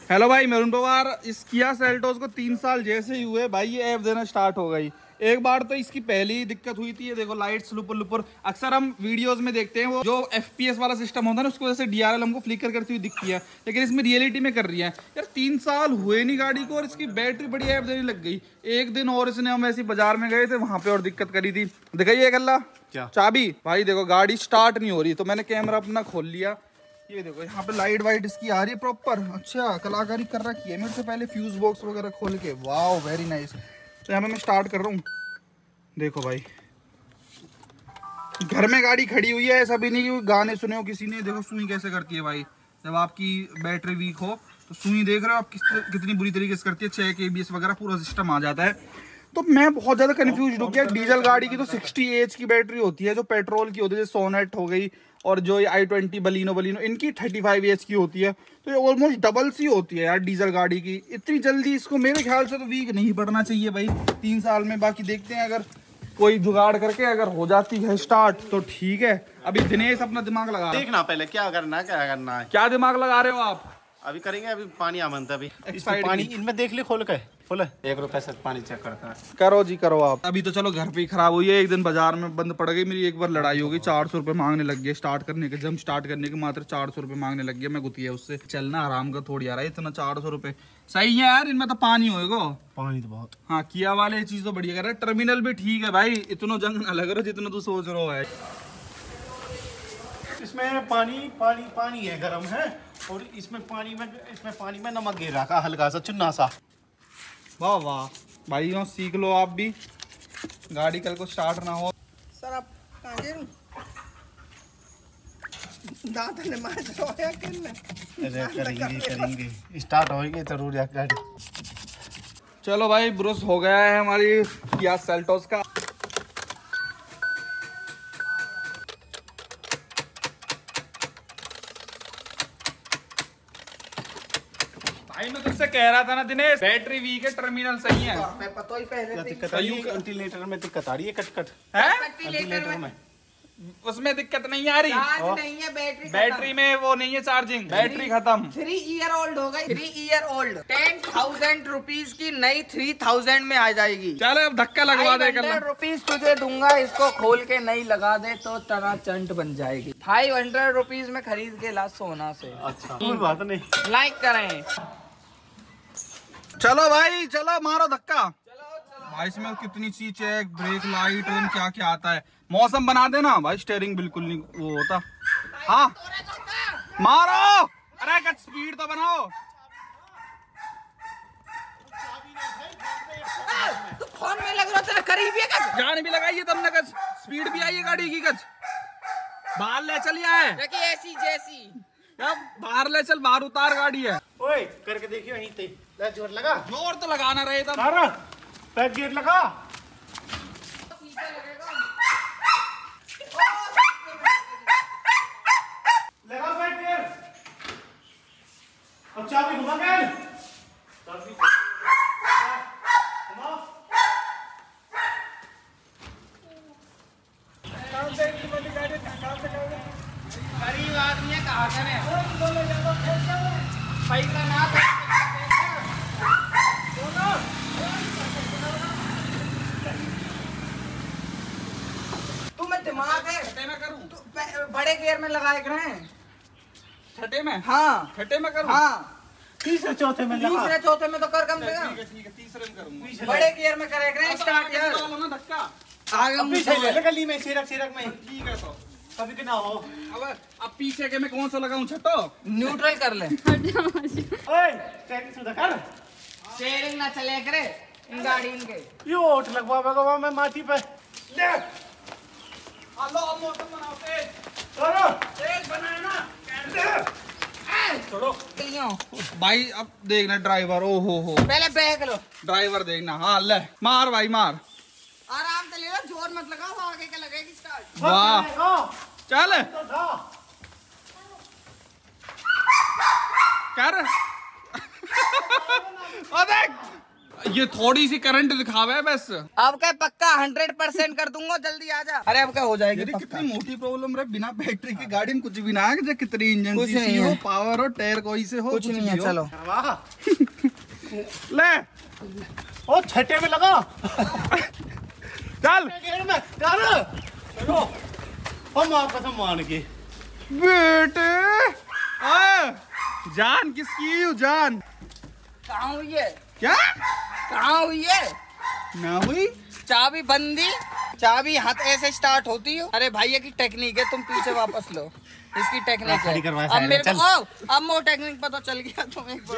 Hello भाई, maroon Pawar. इस Kia Seltos को 3 साल जैसे ही हुए भाई ये ऐप देना स्टार्ट हो गई। एक बार तो इसकी पहली दिक्कत हुई थी, ये देखो लाइट्स लुपुर लुपुर। अक्सर हम वीडियोस में देखते हैं वो जो FPS वाला सिस्टम होता है ना, उसकी वजह से DRL हमको फ्लिकर करती हुई दिखती है, लेकिन इसमें रियलिटी में कर रही है। यार 3 साल हुए नहीं गाड़ी को और इसकी बैटरी बड़ी ऐप देने लग गई। एक दिन और इसने, हम ऐसे बाजार में गए थे, वहां पे और दिक्कत करी थी। दिखाइए गल्ला क्या चाबी। भाई देखो गाड़ी स्टार्ट नहीं हो रही, तो मैंने कैमरा अपना खोल लिया। ये देखो यहाँ पे लाइट वाइट इसकी आ रही है प्रॉपर। अच्छा कलाकारी कर रखी है मेरे से पहले, फ्यूज बॉक्स वगैरह खोल के। Wow very nice. तो यहाँ पे मैं स्टार्ट कर रहा हूँ। देखो भाई घर में गाड़ी खड़ी हुई है, ऐसा भी नहीं कि गाने सुने हो किसी ने। देखो सुई कैसे करती है भाई, जब आपकी बैटरी वीक हो तो सुई देख रहे हो आप कितनी बुरी तरीके से करती है। 6 ABS वगैरह पूरा सिस्टम आ जाता है। तो मैं बहुत ज्यादा कंफ्यूज हो गया। डीजल गाड़ी की तो 60 एच की बैटरी होती है, जो पेट्रोल की होती है, जैसे सोनेट हो गई और जो i20 बलिनो इनकी 35 एच की होती है। तो ये ऑलमोस्ट डबल सी होती है यार डीजल गाड़ी की। इतनी जल्दी इसको मेरे ख्याल से तो वीक नहीं पड़ना चाहिए भाई 3 साल में। बाकी देखते हैं, अगर कोई जुगाड़ करके अगर हो जाती है स्टार्ट तो ठीक है। अभी दिनेश अपना दिमाग लगा देखना पहले क्या करना है। क्या दिमाग लगा रहे हो आप? अभी करेंगे, अभी पानी आमंत है अभी पानी इनमें देख ले खोल के। फुल 1 रुपए से पानी चेक करता है। करो जी करो आप। अभी तो चलो घर पे ही खराब हुई है। एक दिन बाजार में बंद पड़ गई मेरी, एक बार लड़ाई हो गई। 400 रुपए मांगने लग गए स्टार्ट करने के। जब स्टार्ट करने के मात्र 400 रुपए मांगने लग गया। मैं गुतिया उससे, चलना आराम का थोड़ी आ रहा है इतना 400 रुपए। सही है यार, इनमें तो पानी होएगा। पानी तो बहुत। हाँ किया वाले चीज तो बढ़िया कर रहे हैं। टर्मिनल भी ठीक है भाई, इतना जंग ना लग रहा जितना तू सोच रहा है। इसमें पानी है, गर्म है। और इसमें पानी में नमक गिर रखा हल्का सा, चुन्ना सा। वाह वाह भाई, यूँ सीख लो आप भी, गाड़ी कल को स्टार्ट ना हो। सर आप कहाँ गए? दांत ने मार दिया करेंगे स्टार्ट होएगी जरूर गाड़ी। चलो भाई ब्रुश हो गया है हमारी किया सेल्टोस का। भाई मैं तुझसे कह रहा था ना दिनेश, बैटरी वीक है, टर्मिनल सही है। मैं पता ही पहले दिक्कत आ रही है, वेंटिलेटर में दिक्कत आ रही है। कट है वेंटिलेटर में उसमें दिक्कत नहीं आ रही। नहीं है बैटरी में वो नहीं है चार्जिंग, बैटरी खत्म। 3 ईयर ओल्ड हो गई। 3 ईयर ओल्ड 10,000 रुपीज की नई 3000 में आ जाएगी। चल अब धक्का लगवा दे। 500 रुपीज तुझे दूंगा, इसको खोल के नहीं लगा दे तो तना चंट बन जाएगी। 500 रुपीज में खरीद के ला सोना से। अच्छा कोई बात नहीं, लाइक करें। चलो भाई चलो मारो धक्का। भाई इसमें कितनी चीज है, ब्रेक लाइट क्या क्या आता है। मौसम बना देना भाई, स्टीयरिंग बिल्कुल नहीं वो होता। हाँ मारो, अरे कच स्पीड तो बनाओ। तू फोन में लग रहा तेरा करीब है कच। जान भी लगाइए तुमने, कच स्पीड भी आई है गाड़ी की। कच बाहर ले चलिए है ऐसी जैसी बाहर ले चल, बाहर उतार गाड़ी है। ओए करके देखियो यहीं पे, जोर लगा। जोर तो लगाना रहे तब। पैक गेट लगा। लगा पैक गेट। अब चाबी घुमा के। चाबी घुमा। काम से की बड़ी गाड़ी काम से कर। गरीब आदमी कहा करे पैसा ना तुम्हें दिमाग है। छठे में करूं तो बड़े गियर में लगाए रहे। छठे में? हाँ छठे में करूं? हाँ तीसरे चौथे में लगा। तीसरे चौथे में तो कर कम से कम। ठीक है तीसरे में करूंगा। बड़े गियर में करे रहे स्टार्ट यार। ना धक्का आगे पीछे ले गली में, सिरक में। ठीक है तो कभी के ना हो। अब पीछे के मैं कौन सा लगाऊं? छठो न्यूट्रल कर ले। ओए स्टेरिंग सुधा कर। स्टीयरिंग ना चले करे इन गाड़ी इनके। यो ओट लगवा मैं माटी पे ले। हेलो अब मौसम बनाओ तेज। चलो तेज बनाए ना। छोड़ो भाई अब देखना ड्राइवर। ओ हो पहले बैग लो। ड्राइवर देखना। हाँ ले मार भाई मार, आराम से ले लो, जोर मत लगाओ, आगे के लगेगी स्टार्ट। वाह चल कर। ओ देख ये थोड़ी सी करंट दिखावा है बस। अब क्या पक्का 100% कर दूंगा, जल्दी आ जा। अरे अब क्या हो जाएगी पक्का। कितनी मोटी प्रॉब्लम रहे, बिना बैटरी की गाड़ी में कुछ भी ना है, कितनी इंजन सीसी हो, पावर हो, टायर कोई से हो, कुछ नहीं है। चलो ले ओ छठे में लगा चल गेयर में चलो। हम आपका सम्मान के बेटे जान किसकी हूँ जान। कहाँ हुई है? क्या कहाँ हुई है? ना हुई चाबी बंदी, चाबी हाथ ऐसे स्टार्ट होती है। अरे भैया की टेक्निक है, तुम पीछे वापस लो, इसकी टेक्निक है। अब मेरे को अब वो टेक्निक पता चल गया तुम एक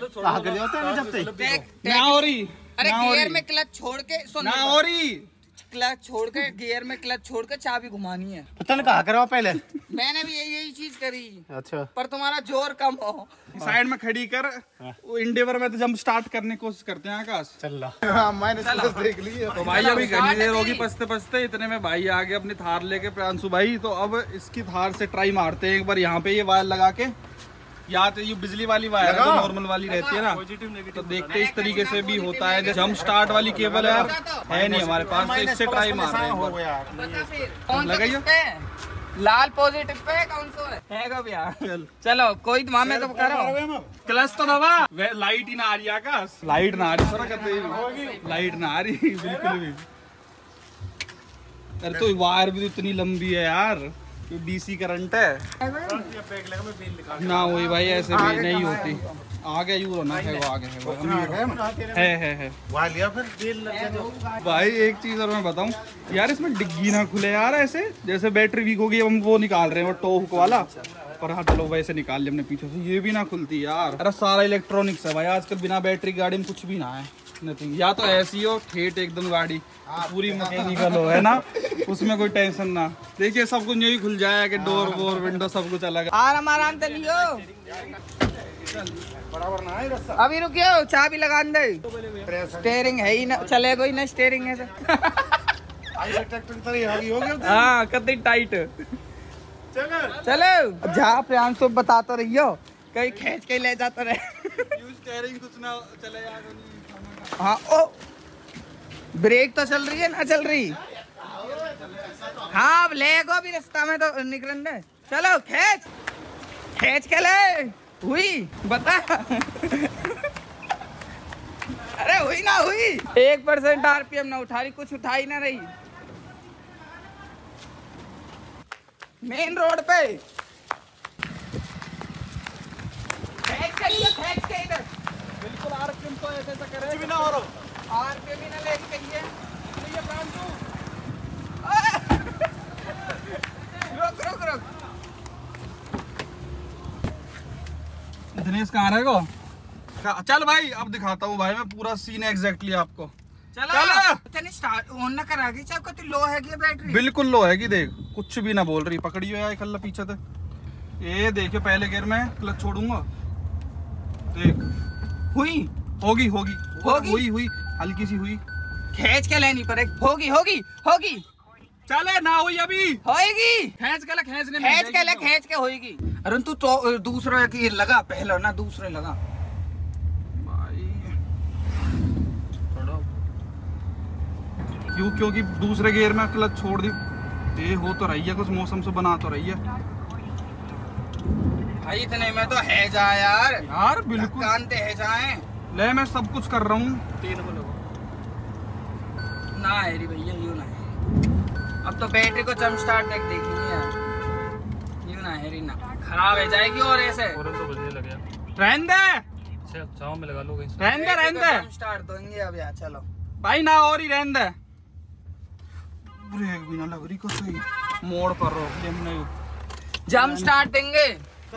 ना हो रही। अरे गियर में क्लच छोड़ के सुन, ना हो रही, क्लच छोड़ के गियर में क्लच छोड़ के चाबी घुमानी है। पता नहीं कहा करो पहले। मैंने भी यही चीज करी। अच्छा पर तुम्हारा जोर कम हो। साइड में खड़ी कर। वो इंडेवर में तो जंप स्टार्ट करने की कोशिश करते हैं आकाश। चल रहा मैंने देख लिया। तो भाई अभी घनी देर होगी पसते पसते, इतने में भाई आ गए अपनी थार लेके प्रांशु भाई। तो अब इसकी थार से ट्राई मारते हैं एक बार, यहाँ पे ये वायर लगा के। या तो ये बिजली वाली वायर है जो नॉर्मल वाली रहती है ना, तो देखते इस तरीके से भी होता है। जंप स्टार्ट वाली केबल यार है नहीं हमारे पास, तो इससे ट्राई मार रहे हैं। लगाइए लाल पॉजिटिव पे कौन सा है भैया? चलो कोई मामे तो करो, क्लच तो दबा। लाइट ही ना आ रही आकाश, लाइट ना आ रही थोड़ा कहते, लाइट ना आ रही बिल्कुल भी। अरे तो वायर भी तो इतनी लंबी है यार, डीसी करंट है ना। वही भाई ऐसे भी नहीं होती। आगे यू ना है, वो आगे है भाई। एक चीज और मैं बताऊं यार, इसमें डिग्गी ना खुले यार ऐसे, जैसे बैटरी वीक होगी हम वो निकाल रहे हैं, वो टो हुक वाला। पर हाँ चलो वैसे निकाल लिया हमने पीछे से, ये भी ना खुलती यार। अरे सारा इलेक्ट्रॉनिक्स है भाई आजकल, बिना बैटरी गाड़ी में कुछ भी ना है, नथिंग। या तो ऐसी हो ठेठ एकदम गाड़ी पूरी मैकेनिकल हो, है ना, उसमें कोई टेंशन ना। देखिए सब कुछ यही खुल जाए कि डोर वोर विंडो सब कुछ अलग। आराम आराम से लियो, अभी रुकियो, चाबी लगा दे। स्टेयरिंग है ही ना, चलेगा ही ना स्टेयरिंग है। हाँ कतई टाइट। चलो जहाँ प्रियांशु बताता रहियो, कहीं खींच के ले जाता रहे। स्टीयरिंग कुछ ना चले यार। हाँ ओ ब्रेक तो चल रही है ना, चल रही। हाँ अब लेगो भी रास्ता में तो निकलन दे। चलो खींच खींच के ले। हुई बता। अरे हुई ना हुई, 1% RPM ना उठा रही, कुछ उठा ही ना रही। मेन रोड पे खींच के इधर बिल्कुल RPM तो ऐसे करे, कुछ भी ना हो रहा। RPM ही ना लेके गई है। ये प्रांशु रुक रुक रुक। दिनेश कहाँ रहेगा? चल भाई अब दिखाता हूँ भाई मैं पूरा सीन एग्जैक्टली आपको। चलो स्टार्ट ऑन ना करा दी, चाहे कितनी लो है की बैटरी। बिल्कुल लो है कि देख, कुछ भी ना बोल रही। पकड़ियो यार कल्ला पीछे से, ये देखियो पहले गियर में क्लच छोड़ूंगा, देख हुई होगी होगी होगी हुई हुई हल्की सी हुई। खींच के लेनी पड़ेगी, होगी होगी होगी। चले ना हुई अभी होएगी, खींच के खींच के होएगी। अरे तू तो दूसरे की लगा, पहले ना दूसरे लगा भाई। क्यों? क्योंकि दूसरे गियर में क्लच छोड़ दी। ये हो तो रही है, कुछ मौसम से बना तो रही है भाई। इतने में तो है जा यार बिल्कुल कानते है जाए। ले मैं सब कुछ कर रहा हूँ। ना है री भैया, यूं ना है। अब तो बैटरी को जंप स्टार्ट तक देखनी है। यूं ना है री, ना खराब हो जाएगी। और ऐसे तो बजने लग गया। रहने दे, छांव में लगा लो कहीं। रहने दे जंप स्टार्ट देंगे अब यार। चलो भाई ना और ही रहने दे। ब्रेक भी ना लग रही को सही, मोड़ पर रोक दे हमने। जंप स्टार्ट देंगे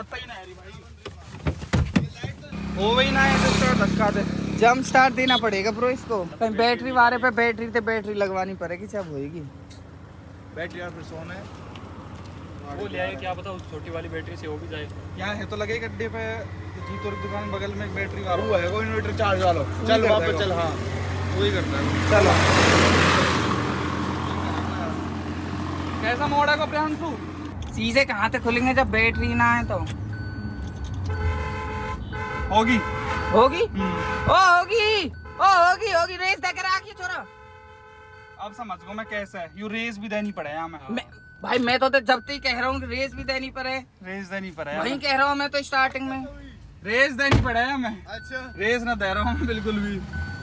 हो वही ना है तो धक्का दे। जंप स्टार्ट देना पड़ेगा ब्रो इसको। कहीं बैटरी वाले पे बैटरी लगवानी पड़ेगी, जब होएगी बैटरी। यार फिर सोना है वो ले आए, क्या पता उस छोटी वाली बैटरी से हो भी जाए। यहाँ है तो लगे गड्ढे पे जीतो दुकान बगल में एक बैटरी वाला वो है, वो इन्वर्टर चार्ज वाला। चल वापस चल। हाँ वही करता है। चलो कैसा मोड़ है को प्रियांशु? शीशे कहाँ से खुलेंगे जब बैटरी ना है तो। होगी होगी ओ होगी। होगी होगी रेस देकर आके छोरा। अब समझ गो मैं कैसा है, यू रेस भी देनी पड़े हमें। भाई मैं तो जब तक कह रहा हूँ रेस भी देनी पड़े, रेस देनी पड़े वही कह रहा हूँ मैं तो स्टार्टिंग में रेस देनी पड़े हमें। अच्छा रेस ना दे रहा हूँ बिल्कुल भी।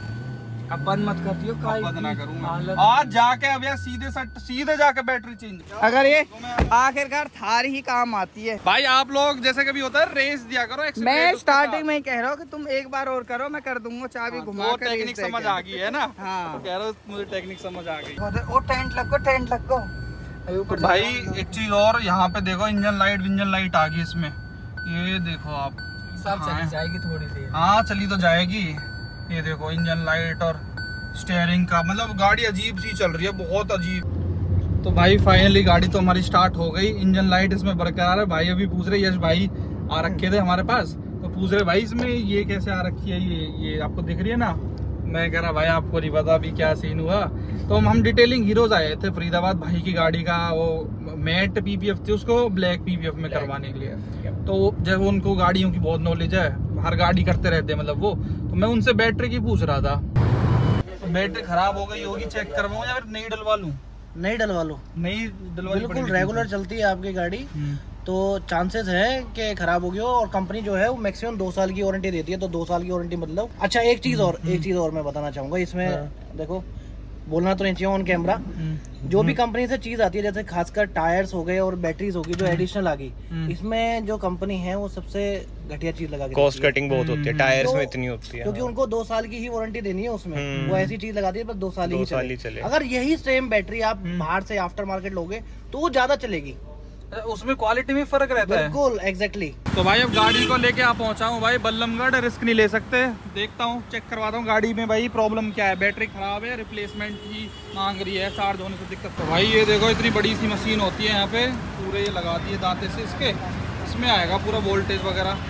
अब बंद मत कर दियो, बंद ना करूँगा आज जाके। अब यार सीधे जाके बैटरी चेंज। अगर ये आखिरकार थार ही काम आती है। भाई आप लोग जैसे कभी होता है रेस दिया करो। मैं स्टार्टिंग में ही कह रहा हूँ कि तुम एक बार और करो, मैं कर दूंगा चाबी घुमा कर। टेक्निक समझ आ गई है ना। हाँ तो कह रहा हूँ मुझे टेक्निक समझ आ गई। वो टेंट लग गो। तो भाई एक चीज और, यहाँ पे देखो इंजन लाइट आ गई इसमें। ये देखो आप सब चली जाएगी थोड़ी देर। हाँ चली तो जाएगी। ये देखो इंजन लाइट और स्टीयरिंग का, मतलब गाड़ी अजीब सी चल रही है, बहुत अजीब। तो भाई फाइनली गाड़ी तो हमारी स्टार्ट हो गई। इंजन लाइट इसमें बरकरार है। भाई अभी पूछ रहे, यश भाई आ रखे थे हमारे पास, तो पूछ रहे भाई इसमें ये कैसे आ रखी है, ये आपको दिख रही है ना। मैं कह रहा भाई आपको नहीं पता अभी क्या सीन हुआ। तो हम डिटेलिंग हीरोज आए थे फरीदाबाद, भाई की गाड़ी का वो मैट पीपीएफ थी, उसको ब्लैक पीपीएफ में करवाने के लिए। तो जब उनको गाड़ियों की बहुत नॉलेज है, हर गाड़ी करते रहते हैं मतलब वो, तो मैं उनसे बैटरी की पूछ रहा था। तो बैटरी खराब हो गई होगी, चेक करवाऊं या फिर नई डलवा लूं? नहीं डलवा लो, नई डलवा बिल्कुल रेगुलर चलती है आपकी गाड़ी। तो चांसेस है कि खराब होगी हो, और कंपनी जो है वो मैक्सिमम 2 साल की वारंटी देती है। तो 2 साल की वारंटी मतलब। अच्छा एक चीज और मैं बताना चाहूंगा इसमें। देखो बोलना तो नहीं चाहिए ऑन कैमरा, जो भी कंपनी से चीज आती है, जैसे खासकर टायर्स हो गए और बैटरीज होगी जो एडिशनल आ गई, इसमें जो कंपनी है वो सबसे घटिया चीज लगा के कॉस्ट कटिंग बहुत होती है टायर्स में, इतनी होती है क्योंकि उनको 2 साल की ही वारंटी देनी है उसमें। वो ऐसी चीज लगाती है बस 2 साल ही चले। अगर यही सेम बैटरी आप बाहर से आफ्टर मार्केट लोगे तो वो ज्यादा चलेगी, उसमें क्वालिटी में फर्क रहता है। बिल्कुल एग्जैक्टली। तो भाई अब गाड़ी को लेके आप पहुंचा हूँ भाई बल्लमगढ़, रिस्क नहीं ले सकते। देखता हूँ, चेक करवाता हूँ गाड़ी में भाई प्रॉब्लम क्या है। बैटरी खराब है, रिप्लेसमेंट ही मांग रही है, चार्ज होने से दिक्कत। तो भाई ये देखो इतनी बड़ी सी मशीन होती है यहाँ पे, पूरे ये लगा दिए दांते से इसके, इसमें आएगा पूरा वोल्टेज वगैरह।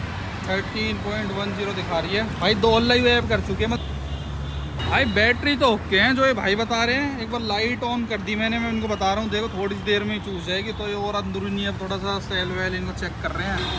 13.10 दिखा रही है भाई। 2 लाइव ऐप कर चुके हैं भाई। बैटरी तो ओके हैं जो ये भाई बता रहे हैं। एक बार लाइट ऑन कर दी मैंने, मैं उनको बता रहा हूँ देखो थोड़ी सी देर में ही चूस जाएगी। तो ये और अंदरूनी अब थोड़ा सा सेल वेल इनको चेक कर रहे हैं।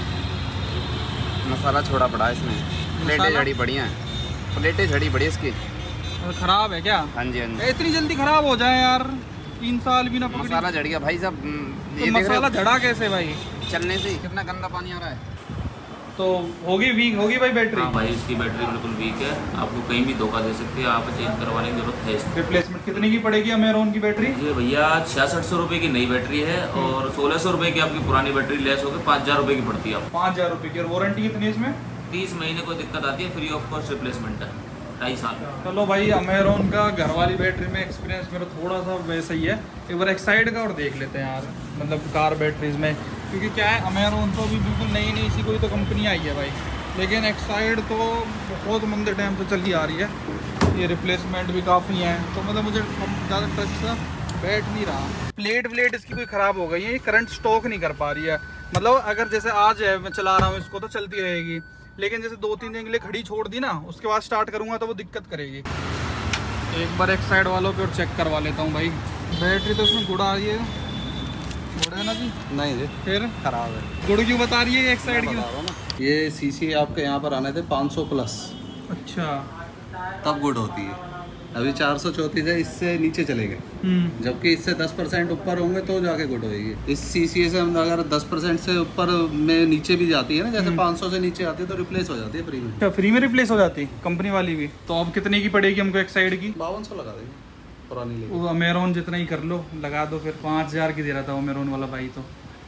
मसाला छोड़ा पड़ा है इसमें, प्लेटें झड़ी पड़ी हैं, प्लेटें झड़ी पड़ी इसकी। खराब है क्या? हाँ जी हाँ जी। इतनी जल्दी खराब हो जाए यार, 3 साल भी ना पकड़ी। मसाला झड़ गया भाई साहब। तो मसाला झड़ा कैसे भाई? चलने से कितना गंदा पानी आ रहा है। तो होगी वीक होगी भाई बैटरी। हाँ भाई इसकी बैटरी बिल्कुल वीक है, आपको कहीं भी धोखा दे सकती है। आप चेंज करवाने की जरूरत है इसकी। रिप्लेसमेंट कितने की पड़ेगी अमेरोन की बैटरी? ये भैया 6600 रुपये की नई बैटरी है और 1600 रुपये की आपकी पुरानी बैटरी लेस होकर 5000 रुपये की पड़ती है आपको। 5000 रुपये की। और वारंटी कितनी है इसमें? 30 महीने कोई दिक्कत आती है, फ्री ऑफ कॉस्ट रिप्लेसमेंट है, 2.5 साल। चलो भाई अमेरोन का घर वाली बैटरी में एक्सपीरियंस मेरा थोड़ा सा वैसा ही है। एक बार एक्साइड का और देख लेते हैं यार, मतलब कार बैटरीज में। क्योंकि क्या है अमेरोन तो अभी बिल्कुल नई सी कोई तो कंपनी आई है भाई, लेकिन एक्साइड तो बहुत मंदे टाइम से चली आ रही है। ये रिप्लेसमेंट भी काफ़ी हैं, तो मतलब मुझे ज़्यादा टच सा बैठ नहीं रहा। प्लेट इसकी कोई ख़राब हो गई है, ये करंट स्टॉक नहीं कर पा रही है। मतलब अगर जैसे आज है मैं चला रहा हूँ इसको तो चलती रहेगी, लेकिन जैसे 2-3 दिन के लिए खड़ी छोड़ दी ना, उसके बाद स्टार्ट करूँगा तो वो दिक्कत करेगी। एक बार एक साइड वालों पे और चेक करवा लेता हूँ भाई। बैटरी तो इसमें गुड़ आ रही है, गुड़ है ना जी? नहीं जी, फिर खराब है। गुड़ क्यों बता रही है एक साइड की? ये सीसी आपके यहाँ पर आने थे 500 प्लस, अच्छा तब गुड होती है। अभी 434 है, इससे नीचे चले गए, जबकि इससे 10% ऊपर होंगे तो जाके गुड होएगी। इस सीसी से हम अगर 10% से ऊपर में नीचे भी जाती है ना, जैसे 500 से नीचे आती है तो रिप्लेस हो जाती है फ्री में। अच्छा फ्री में रिप्लेस हो जाती कंपनी वाली भी। तो अब कितने की पड़ेगी हमको एक साइड की? 5200 लगा देंगे पुरानी लेके। वो अमेरोन जितना ही कर लो, लगा दो फिर। 5000 की दे रहा था अमेरोन वाला भाई तो।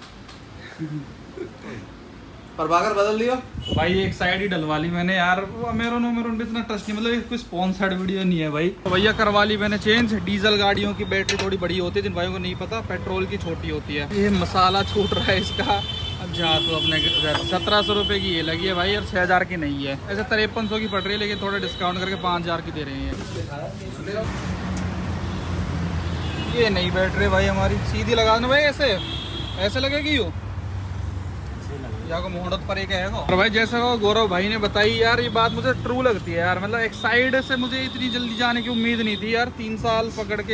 प्रभाकर बदल दिया भाई एक साइड ही डलवा ली मैंने यार। वो अमेरोन भी इतना टच नहीं, मतलब कोई स्पॉन्सर्ड वीडियो नहीं है भाई। तो भैया करवा ली मैंने चेंज। डीजल गाड़ियों की बैटरी थोड़ी बड़ी होती है, जिन भाइयों को नहीं पता, पेट्रोल की छोटी होती है। ये मसाला छूट रहा है इसका। अब जा तो अपने 1700 रुपये की ये लगी है भाई, और 6000 की नहीं है। ऐसे 5300 की पड़ रही है, लेकिन थोड़ा डिस्काउंट करके 5000 की दे रहे हैं। ये नई बैटरी भाई हमारी सीधी लगा दो भाई, ऐसे लगेगी यू या को मोहड़त पर एक है। और भाई जैसा वो गौरव भाई ने बताई यार, ये बात मुझे ट्रू लगती है यार। मतलब एक साइड से मुझे इतनी जल्दी जाने की उम्मीद नहीं थी यार। 3 साल पकड़ के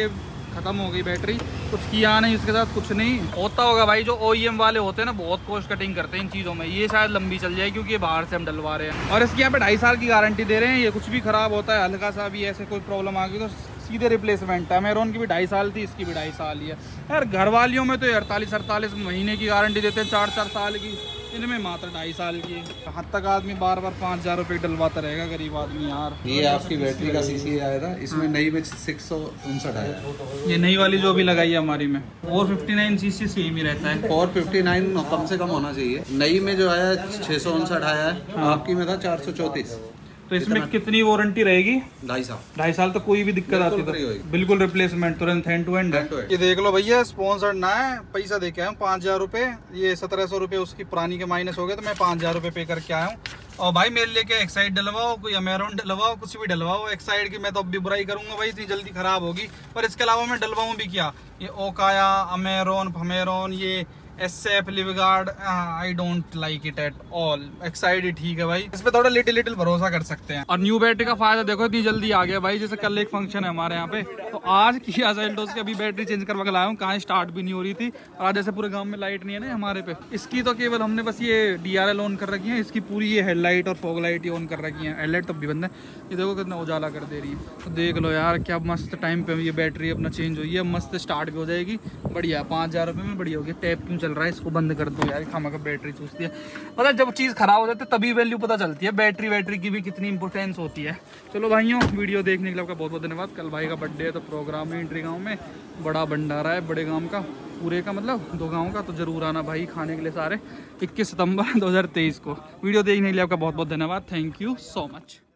खत्म हो गई बैटरी, कुछ किया नहीं इसके साथ, कुछ नहीं होता होगा भाई। जो OEM वाले होते हैं ना बहुत कॉस्ट कटिंग करते हैं इन चीज़ों में, ये शायद लंबी चल जाए क्योंकि ये बाहर से हम डलवा रहे हैं। और इसकी यहाँ पे 2.5 साल की गारंटी दे रहे हैं। ये कुछ भी खराब होता है, हल्का सा भी ऐसे कोई प्रॉब्लम आ गई तो सीधे रिप्लेसमेंट है। अमेरोन की भी 2.5 साल थी, इसकी भी 2.5 साल ही है यार। घर वालियों में तो 48 महीने की गारंटी देते हैं, 4 साल की, इनमें मात्र 2.5 साल की। कहाँ तक आदमी बार 5,000 रुपये डलवाता रहेगा गरीब आदमी यार। ये आपकी बैटरी का CC आया था, इसमें नई में 659 आया। ये नई वाली जो भी लगाई है हमारी में 459 CC सेम ही रहता है। 459 कम से कम होना चाहिए। नई में जो आया 659 आया है, आपकी में था 434। तो इसमें कितनी वारंटी रहेगी? 2.5 साल। 2.5 साल तो कोई भी दिक्कत आती है बिल्कुल रिप्लेसमेंट तुरंत हैंड टू हैंड है। ये देख लो भैया, स्पॉन्सर्ड ना है, पैसा दे के आया हूँ 5,000 रुपये। ये 1,700 रुपये उसकी पुरानी के माइनस हो गए तो मैं 5,000 रुपये पे करके आया हूँ। और भाई मेरे लेके एक्साइड डलवाओ, कोई अमेरोन डलवाओ, कुछ भी डलवाओ। एक्साइड की मैं तो अब भी बुराई करूंगा भाई, इतनी जल्दी खराब होगी। पर इसके अलावा मैं डलवाऊँ भी क्या? ये ओकाया, अमेरोन, फमेरोन, ये SF Livguard, I don't like it at all. Exide ही ठीक है भाई, इस पे थोड़ा लिटिल भरोसा कर सकते हैं। और न्यू बैटरी का फायदा देखो इतनी जल्दी आ गया भाई। जैसे कल एक फंक्शन है हमारे यहाँ पे, तो आज किया सेल्टोस की अभी बैटरी चेंज करवा के लाया हूँ, कहाँ स्टार्ट भी नहीं हो रही थी। और आज जैसे पूरे गाँव में लाइट नहीं है ना हमारे पे, इसकी तो केवल हमने बस ये DRL ऑन कर रखी है, इसकी पूरी ये हेडलाइट और फॉग लाइट ही ऑन कर रखी है। हेडलाइट तब भी बंद है, ये देखो कितना उजाला कर दे रही है। तो देख लो यार क्या मस्त टाइम पे ये बैटरी अपना चेंज हुई है, मस्त स्टार्ट भी हो जाएगी। बढ़िया 5,000 रुपये में बढ़िया होगी। टैप क्यों चल रहा है, इसको बंद कर दो यार, खामा का बैटरी चूसती है। मतलब जब चीज़ खराब हो जाती है तभी वैल्यू पता चलती है बैटरी की भी कितनी इंपॉर्टेंस होती है। चलो भाइयों, वीडियो देखने के लिए आपका बहुत बहुत धन्यवाद। कल भाई का बर्थडे है तो प्रोग्राम है एंट्री गाँव में, बड़ा भंडारा है बड़े गाँव का, पूरे का मतलब 2 गाँव का। तो जरूर आना भाई खाने के लिए सारे। 21 सितंबर 2023 को। वीडियो देखने के लिए आपका बहुत बहुत धन्यवाद। Thank you so much.